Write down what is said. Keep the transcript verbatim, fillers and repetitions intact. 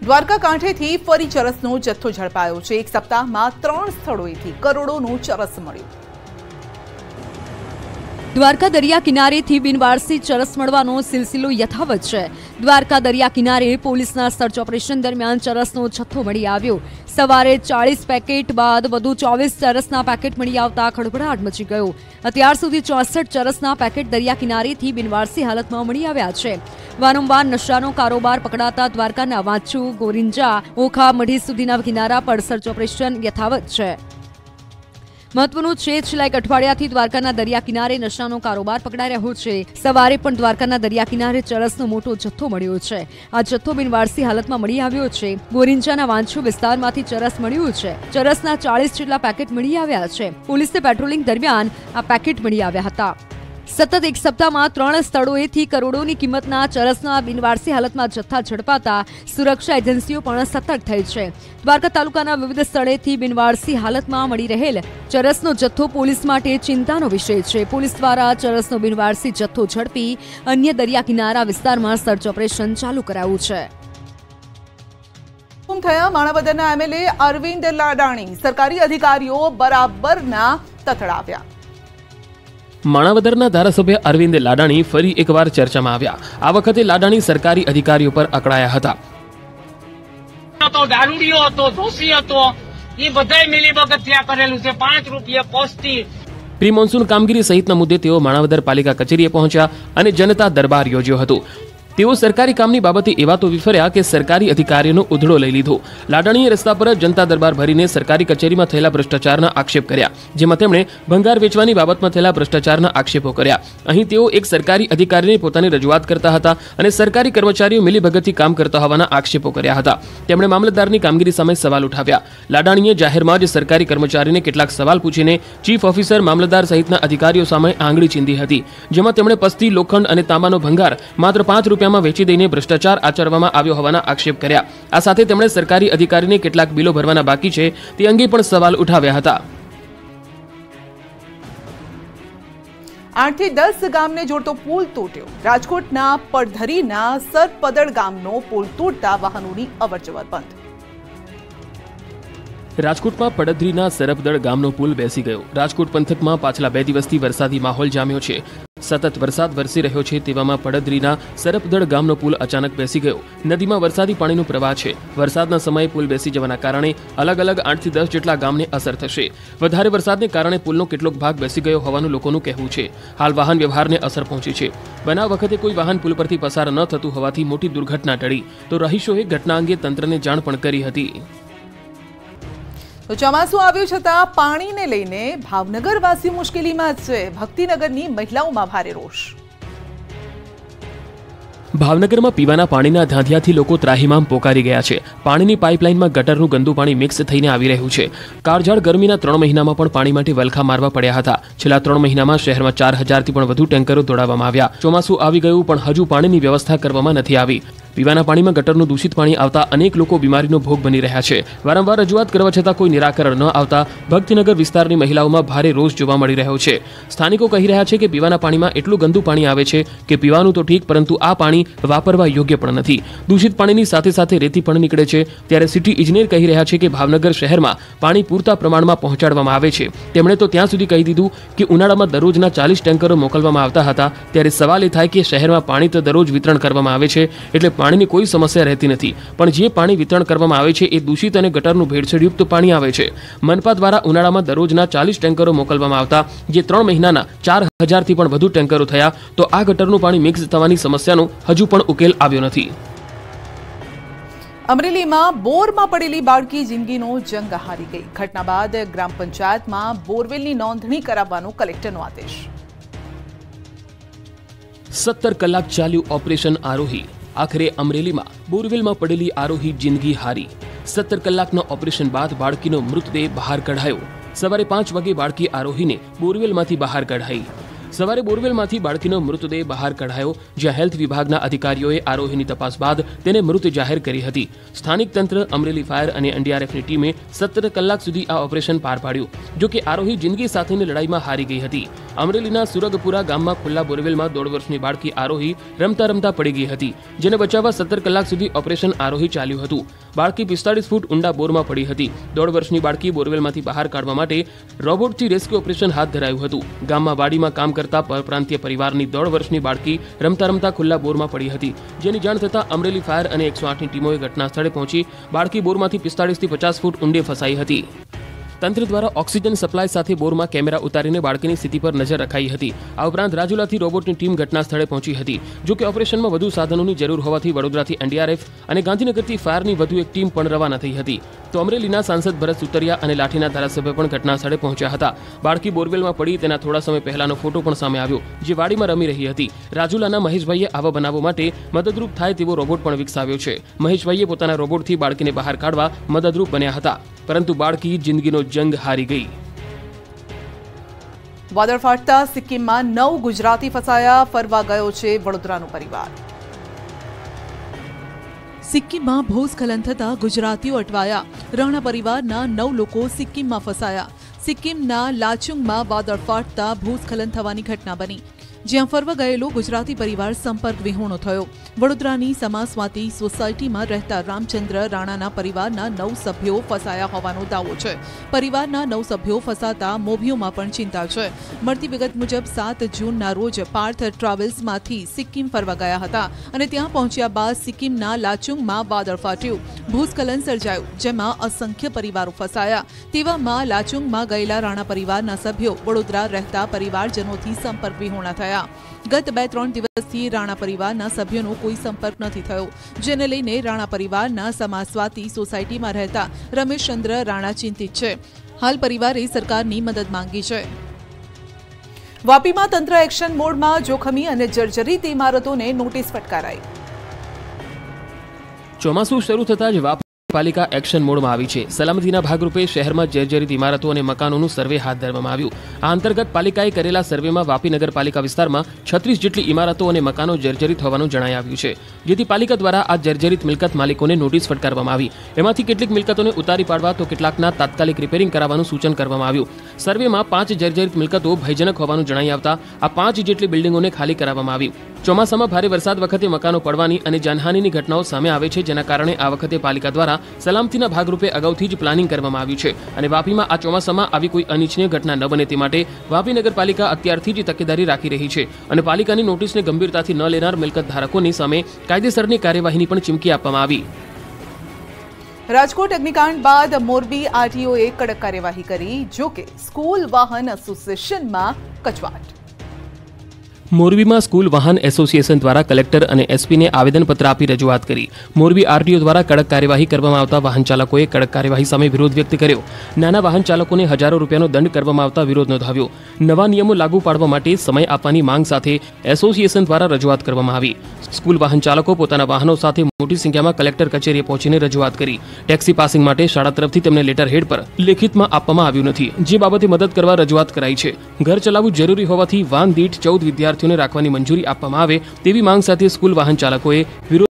દ્વારકા કાંઠેથી ફરી ચરસનો જથ્થો ઝડપાયો છે। એક સપ્તાહમાં ત્રણ સ્થળોએથી કરોડોનું ચરસ મળ્યું। દ્વારકા દરિયા કિનારેથી બિનવારસી ચરસ મળવાનો સિલસિલો યથાવત છે। દ્વારકા દરિયા કિનારે પોલીસના સર્ચ ઓપરેશન દરમિયાન ચરસનો જથ્થો મળી આવ્યો। સવારે ચાલીસ પેકેટ બાદ વધુ ચોવીસ ચરસના પેકેટ મળી આવતા ખળભળાટ મચી ગયો। અત્યાર સુધી ચોસઠ ચરસના પેકેટ દરિયા કિનારેથી બિનવારસી હાલતમાં મળી આવ્યા છે। વારંવાર નશાનો કારોબાર પકડાતા દ્વારકાના વાંચુ, ગોરિંજા, ઓખા, મઢી સુધીના કિનારા પર સર્ચ ઓપરેશન યથાવત છે। મહત્વનું છે, છેલ્લા એક અઠવાડિયાથી દ્વારકાના દરિયા કિનારે નશાનો કારોબાર પકડાઈ રહ્યો છે। સવારે પણ દ્વારકાના દરિયા કિનારે ચરસનો મોટો જથ્થો મળ્યો છે। આ જથ્થો બિનવારસી હાલતમાં મળી આવ્યો છે। ગોરિંચાના વાંચુ વિસ્તારમાંથી ચરસ મળ્યું છે। ચરસના ચાલીસ જેટલા પેકેટ મળી આવ્યા છે। પોલીસને પેટ્રોલિંગ દરમિયાન આ પેકેટ મળી આવ્યા હતા। સતત એક સપ્તાહમાં ત્રણ સ્થળોએથી કરોડોની કિંમતના ચરસના બિનવારસી હાલતમાં જથ્થા ઝડપાતા સુરક્ષા એજન્સીઓ પણ સતર્ક થઈ છે। દ્વારકા તાલુકાના વિવિધ સ્થળેથી બિનવારસી હાલતમાં મળી રહેલ ચરસનો જથ્થો પોલીસ માટે ચિંતાનો વિષય છે। પોલીસ દ્વારા ચરસનો બિનવારસી જથ્થો ઝડપી અન્ય દરિયા કિનારા વિસ્તારમાં સર્ચ ઓપરેશન ચાલુ કરાયું છે। ગુમ થયા માણાવદરના એમએલએ અરવિંદ લાડાણી, સરકારી અધિકારીઓ બરાબરના તથડાવ્યા। માણાવદરના ધારાસભ્ય અરવિંદ લાડાણી ફરી એકવાર ચર્ચામાં આવ્યા। આ વખતે લાડાણી સરકારી અધિકારીઓ પર અકળાયા હતા। તો દારૂડિયો હતો, દોષી હતો, એ બધાય મિલીભગત કરેલું છે। પાંચ રૂપિયા પોસ્ટથી પ્રી મોન્સૂન કામગીરી સહિતના મુદ્દે તેઓ માણાવદર પાલિકા કચેરીએ પહોંચ્યા અને જનતા દરબાર યોજ્યો હતો। તેઓ સરકારી કામની બાબતે એવા તો વિફર્યા કે સરકારી અધિકારીઓનો ઉધડો લઈ લીધો। લાડાણીએ રસ્તા પર જનતા દરબાર ભરીને સરકારી કચેરીમાં થયેલા ભ્રષ્ટાચારના આક્ષેપ કર્યા, જેમાં તેમણે ભંગાર વેચવાની બાબતમાં થયેલા ભ્રષ્ટાચારના આક્ષેપો કર્યા। અહીં તેઓ એક સરકારી અધિકારીને પોતાની રજૂઆત કરતા હતા અને સરકારી કર્મચારીઓ મિલીભગતથી કામ કરતા હોવાના આક્ષેપો કર્યા હતા। તેમણે મામલતદારની કામગીરી સામે સવાલ ઉઠાવ્યા। લાડાણીએ જાહેરમાં જ સરકારી કર્મચારીને કેટલાક સવાલ પૂછીને ચીફ ઓફિસર, મામલતદાર સહિતના અધિકારીઓ સામે આંગળી ચીંધી હતી, જેમાં તેમણે પસ્તી, લોખંડ અને તાંબાનો ભંગાર માત્ર પાંચ રૂપિયા વેચી દઈને ભ્રષ્ટાચાર આચરવામાં આવ્યો હોવાના આક્ષેપ કર્યા। આ સાથે તેમણે સરકારી અધિકારીને કેટલાક બિલો ભરવાના બાકી છે તે અંગે પણ સવાલ ઉઠાવ્યા હતા। આઠ થી દસ ગામને જોડતો પુલ તૂટ્યો। રાજકોટના પડધરીના સરપદળ ગામનો પુલ તૂટતા વાહનોની અવરજવર બંધ। રાજકોટમાં પડધરીના સરપદળ ગામનો પુલ બેસી ગયો। રાજકોટ પંથકમાં પાછલા બે દિવસથી વરસાદી માહોલ જામ્યો છે। સતત વરસાદ વરસી રહ્યો છે તેવામાં પડધરીના સરપદળ ગામનો પુલ અચાનક બેસી ગયો। નદીમાં વરસાદી પાણીનો પ્રવાહ છે। વરસાદના સમયે પુલ બેસી જવાના કારણે અલગ અલગ આઠ થી દસ જેટલા ગામને અસર થશે। વધારે વરસાદને કારણે પુલનો કેટલોક ભાગ બેસી ગયો હોવાનું લોકોનું કહેવું છે। હાલ વાહન વ્યવહારને અસર પહોંચી છે। બનાવ વખતે કોઈ વાહન પુલ પરથી પસાર ન થતું હોવાથી મોટી દુર્ઘટના ટળી, તો રહીશોએ ઘટના અંગે તંત્રને જાણ પણ કરી હતી। તો ચોમાસું આવ્યું છતાં પાણીને લઈને ભાવનગર વાસીઓ મુશ્કેલીમાં છે। ભક્તિનગરની મહિલાઓમાં ભારે રોષ। ભાવનગરમાં પીવાના પાણીના ધાંધિયાથી લોકો ત્રાહિમામ પોકારી ગયા છે। પાણીની પાઇપલાઇનમાં ગટરનું ગંદુ પાણી મિક્સ થઈને આવી રહ્યું છે। કાળઝાળ ગરમીના ત્રણ મહિનામાં પણ પાણી માટે વલખા મારવા પડ્યા હતા। છેલ્લા ત્રણ મહિનામાં શહેરમાં ચાર હજારથી પણ વધુ ટેન્કરો દોડાવવામાં આવ્યા। ચોમાસું આવી ગયું પણ હજુ પાણીની વ્યવસ્થા કરવામાં નથી આવી। પીવાના પાણીમાં ગટરનું દૂષિત પાણી આવતા અનેક લોકો બીમારીનો ભોગ બની રહ્યા છે। વારંવાર રજૂઆત કરવા છતાં કોઈ નિરાકરણ ન આવતા ભક્તિનગર વિસ્તારની મહિલાઓમાં ભારે રોષ જોવા મળી રહ્યો છે। સ્થાનિકો કહી રહ્યા છે કે પીવાના પાણીમાં એટલું ગંદુ પાણી આવે છે કે પીવાનું તો ઠીક, પરંતુ આ પાણી વાપરવા યોગ્ય પણ નથી। દૂષિત પાણીની સાથે સાથે રેતી પણ નીકળે છે। ત્યારે સિટી ઇજનેર કહી રહ્યા છે કે ભાવનગર શહેરમાં પાણી પૂરતા પ્રમાણમાં પહોંચાડવામાં આવે છે। તેમણે તો ત્યાં સુધી કહી દીધું કે ઉનાળામાં દરરોજના ચાલીસ ટેન્કરો મોકલવામાં આવતા હતા। ત્યારે સવાલ એ થાય કે શહેરમાં પાણી તો દરરોજ વિતરણ કરવામાં આવે છે, એટલે પાણીની કોઈ સમસ્યા રહેતી નથી, પણ જે પાણી વિતરણ કરવામાં આવે છે એ દૂષિત અને ગટરનું ભેળસેળયુક્ત પાણી આવે છે। મનપા દ્વારા ઉનાળામાં દરરોજના ચાલીસ ટેન્કરો મોકલવામાં આવતા જે ત્રણ મહિનાના ચાર હજારથી પણ વધુ ટેન્કરો થયા, તો આ ગટરનું પાણી મિક્સ થવાની સમસ્યાનો હજુ પણ ઉકેલ આવ્યો નથી। અમરેલીમાં બોરમાં પડેલી બાળકી જિંદગીનો જંગ હારી ગઈ। ઘટના બાદ ગ્રામ પંચાયતમાં બોરવેલની નોંધણી કરાવવાનો કલેક્ટરનો આદેશ। સત્તર કલાક ચાલ્યું ઓપરેશન આરોહી। આખરે અમરેલીમાં બોરવેલમાં પડેલી આરોહી જિંદગી હારી। સત્તર કલાકના ઓપરેશન બાદ બાળકીનો મૃતદેહ બહાર કઢાયો। સવારે પાંચ વાગે બાળકી આરોહીને બોરવેલમાંથી બહાર કઢાઈ। સવારે બોરવેલમાંથી બાળકીનો મૃતદેહ બહાર કઢાયો, જ્યાં હેલ્થ વિભાગના અધિકારીઓએ આરોહીની તપાસ બાદ તેને મૃત જાહેર કરી હતી। સ્થાનિક તંત્ર, અમરેલી ફાયર અને એનડીઆરએફની ટીમે સત્તર કલાક સુધી આ ઓપરેશન પાર પાડ્યું। જો કે આરોહી જિંદગી સાથેની લડાઈમાં હારી ગઈ હતી। અમરેલીના સુરગપુરા ગામમાં ખુલ્લા બોરવેલમાં દોઢ વર્ષની બાળકી આરોહી રમતા રમતા પડી ગઈ હતી, જેને બચાવવા સત્તર કલાક સુધી ઓપરેશન આરોહી ચાલ્યું હતું. બાળકી પિસ્તાળીસ ફૂટ ઊંડા બોરમાં પડી હતી. દોઢ વર્ષની બાળકી બોરવેલમાંથી બહાર કાઢવા માટે રોબોટથી રેસ્ક્યુ ઓપરેશન હાથ ધરાયું હતું. ગામમાં વાડીમાં કામ કરતા પરપ્રાંતીય પરિવારની દોઢ વર્ષની બાળકી રમતા રમતા ખુલ્લા બોરમાં પડી હતી, જેની જાણ થતાં અમરેલી ફાયર અને એકસો આઠની ટીમોએ ઘટના સ્થળે પહોંચી બાળકી બોરમાંથી પિસ્તાળીસ થી પચાસ ફૂટ ઊંડે ફસાઈ હતી. તંત્ર દ્વારા ઓક્સિજન સપ્લાય સાથે બોરમાં કેમેરા ઉતારીને બાળકીની સ્થિતિ પર નજર રખાઈ હતી. આ ઉપરાંત રાજુલાથી રોબોટની ટીમ ઘટના સ્થળે પહોંચી હતી. જો કે ઓપરેશનમાં વધુ સાધનોની જરૂર હોવાથી વડોદરાથી એનડીઆરએફ અને ગાંધીનગરથી ફાયરની વધુ એક ટીમ પણ રવાના થઈ હતી. તો અમરેલીના સાંસદ ભરત સુતરિયા અને લાઠીના ધારાસભ્ય પણ ઘટના સ્થળે પહોંચ્યા હતા. બાળકી બોરવેલમાં પડી તેના થોડા સમય પહેલાનો ફોટો પણ સામે આવ્યો, જે વાડીમાં રમી રહી હતી. રાજુલાના મહેશભાઈએ આવા બનાવો માટે મદદરૂપ થાય તેવો રોબોટ પણ વિકસાવ્યો છે. મહેશભાઈએ પોતાના રોબોટથી બાળકીને બહાર કાઢવા મદદરૂપ બન્યા હતા, પરંતુ બાળકી જિંદગીનો જંગ હારી ગઈ. વાદળ ફાટતા સિક્કિમમાં નવ ગુજરાતી ફસાયા, ફરવા ગયો છે વડોદરાનો પરિવાર. સિક્કિમમાં ભૂસ્ખલન થતા ગુજરાતીઓ અટવાયા. રાણા પરિવારના નવ લોકો સિક્કિમમાં ફસાયા. સિક્કિમના લાચુંગમાં વાદળ ફાટતા ભૂસ્ખલન થવાની ઘટના બની, જ્યાં ફરવા ગયેલો ગુજરાતી પરિવાર સંપર્ક વિહોણો થયો. વડોદરાની સમાસવાતી સોસાયટીમાં રહેતા રામચંદ્ર રાણાના પરિવારના નવ સભ્યો ફસાયા હોવાનો દાવો છે. પરિવારના નવ સભ્યો ફસાતા મોભીઓમાં પણ ચિંતા છે. મળતી વિગત મુજબ સાત જૂનના રોજ પાર્થ ટ્રાવેલ્સમાંથી સિક્કિમ ફરવા ગયા હતા અને ત્યાં પહોંચ્યા બાદ સિક્કિમના લાચુંગમાં વાદળ ફાટ્યું. ભૂસ્ખલન સર્જાયું, જેમાં અસંખ્ય પરિવારો ફસાયા. તેવામાં લાચુંગમાં ગયેલા રાણા પરિવારના સભ્યો વડોદરા રહેતા પરિવારજનોથી સંપર્ક વિહોણા થયા. ગત બે ત્રણ દિવસથી રાણા પરિવારના સભ્યોનો કોઈ સંપર્ક નથી થયો, જેને લઈને રાણા પરિવારના સમાસવાતી સોસાયટીમાં રહેતા રમેશચંદ્ર રાણા ચિંતિત છે. હાલ પરિવારે સરકારની મદદ માંગી છે. વાપીમાં તંત્ર એક્શન મોડમાં, જોખમી અને જર્જરિત ઇમારતોને નોટિસ ફટકારાઈ. ચોમાસું શરૂ થતાં જ વાપી પાલિકા એક્શન મોડમાં આવી છે. સલામતીના ભાગરૂપે શહેરમાં જર્જરિત ઇમારતો અને મકાનોનું સર્વે હાથ ધરવામાં આવ્યું. આ અંતર્ગત પાલિકાએ કરેલા સર્વેમાં વાપી નગરપાલિકા વિસ્તારમાં છત્રીસ જેટલી ઇમારતો અને મકાનો જર્જરિત હોવાનું જણાઈ આવ્યું છે, જેથી પાલિકા દ્વારા આ જર્જરિત મિલકત માલિકોને નોટિસ ફટકારવામાં આવી. એમાંથી કેટલીક મિલકતોને ઉતારી પાડવા તો કેટલાકના તાત્કાલિક રિપેરિંગ કરાવવાનું સૂચન કરવામાં આવ્યું. સર્વેમાં પાંચ જર્જરિત મિલકતો ભયજનક હોવાનું જણાઈ આવતા આ પાંચ જેટલી બિલ્ડિંગોને ખાલી કરાવવામાં આવી. ચોમાસામાં ભારે વરસાદ વખતે મકાનો પડવાની અને જાનહાનિની ઘટનાઓ સામે આવે છે, જેના કારણે આ વખતે પાલિકા દ્વારા સલામતીના ભાગરૂપે અગાઉથી જ પ્લાનિંગ કરવામાં આવ્યું છે અને વાપીમાં આ ચોમાસામાં આવી કોઈ અનિચ્છનીય ઘટના ન બને તે માટે વાપી નગરપાલિકા અત્યારથી જ તકેદારી રાખી રહી છે અને પાલિકાની નોટિસને ગંભીરતાથી ન લેનાર મિલકત ધારકોની સામે કાયદેસરની કાર્યવાહીની પણ ચીમકી આપવામાં આવી. રાજકોટ અગ્નિકાંડ બાદ મોરબી આરટીઓએ કડક કાર્યવાહી કરી. જોકે સ્કૂલ વાહન એસોસિએશનમાં કચવાટ. મોરબીમાં સ્કૂલ વાહન એસોસિએશન દ્વારા કલેક્ટર અને એસપીને આવેદનપત્ર આપી રજૂઆત કરી. મોરબી આરટીઓ દ્વારા કડક કાર્યવાહી કરવામાં આવતા વાહન ચાલકોએ કડક કાર્યવાહી સામે વિરોધ વ્યક્ત કર્યો. નાના વાહન ચાલકોને હજારો રૂપિયાનો દંડ કરવામાં આવતા વિરોધ નોંધાવ્યો. નવા નિયમો લાગુ પાડવા માટે સમય આપવાની માંગ સાથે એસોસિએશન દ્વારા રજૂઆત કરવામાં આવી. સ્કૂલ વાહન ચાલકો પોતાના વાહનો સાથે મોટી સંખ્યામાં કલેક્ટર કચેરીએ પહોંચીને રજૂઆત કરી. ટેક્સી પાસિંગ માટે શાળા તરફથી તેમને લેટર હેડ પર લેખિતમાં આપવામાં આવ્યું નથી, જે બાબતે મદદ કરવા રજૂઆત કરાઈ છે. ઘર ચલાવવું જરૂરી હોવાથી વાન દીઠ ચૌદ વિદ્યાર્થીઓને રાખવાની મંજૂરી આપવામાં આવે તેવી માંગ સાથે સ્કૂલ વાહન ચાલકોએ વિરોધ